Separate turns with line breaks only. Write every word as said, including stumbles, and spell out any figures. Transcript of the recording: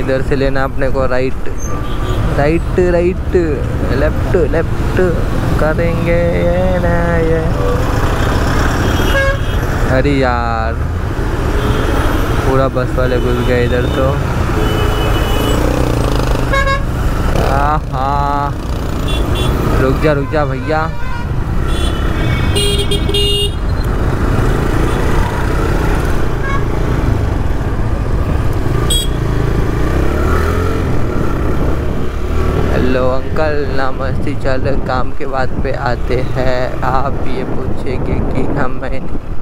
इधर से लेना अपने को right right right left left करेंगे ये ना ये। अरे यार पूरा बस वाले घुस गए इधर तो। हाँ रुक जा रुक जा भैया। हेलो अंकल नमस्ते। चल काम के बाद पे आते हैं। आप ये पूछेंगे कि हम